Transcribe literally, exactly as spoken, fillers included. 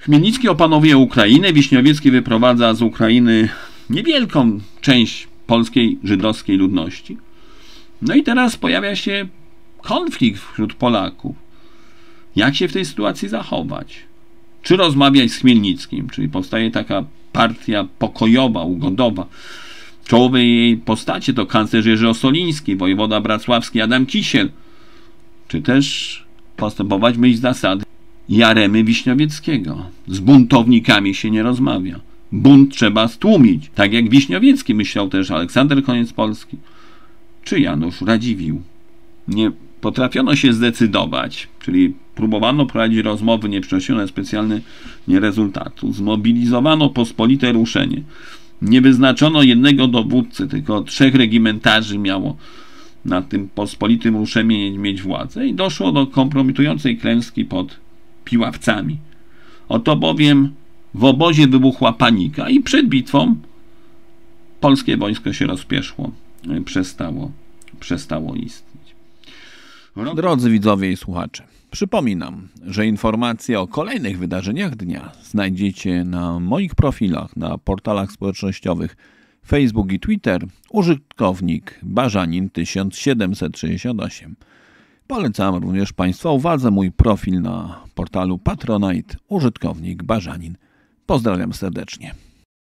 Chmielnicki opanowuje Ukrainę, Wiśniowiecki wyprowadza z Ukrainy niewielką część polskiej żydowskiej ludności. No i teraz pojawia się konflikt wśród Polaków. Jak się w tej sytuacji zachować? Czy rozmawiać z Chmielnickim, czyli powstaje taka partia pokojowa, ugodowa. Czołowe jej postacie to kanclerz Jerzy Ossoliński, wojewoda wrocławski Adam Kisiel. Czy też postępować w myśl zasady Jaremy Wiśniowieckiego. Z buntownikami się nie rozmawia. Bunt trzeba stłumić. Tak jak Wiśniowiecki myślał też Aleksander Koniec-Polski czy Janusz Radziwiłł. Nie potrafiono się zdecydować, czyli próbowano prowadzić rozmowy, nie przynosiono specjalnie rezultatu. Zmobilizowano pospolite ruszenie. Nie wyznaczono jednego dowódcy, tylko trzech regimentarzy miało na tym pospolitym ruszeniu mieć władzę i doszło do kompromitującej klęski pod Piławcami. Oto bowiem w obozie wybuchła panika i przed bitwą polskie wojsko się rozpieszło, przestało, przestało istnieć. Drodzy widzowie i słuchacze, przypominam, że informacje o kolejnych wydarzeniach dnia znajdziecie na moich profilach na portalach społecznościowych Facebook i Twitter, użytkownik Barzanin tysiąc siedemset sześćdziesiąt osiem. Polecam również Państwa uwadze mój profil na portalu Patronite, użytkownik Barzanin. Pozdrawiam serdecznie.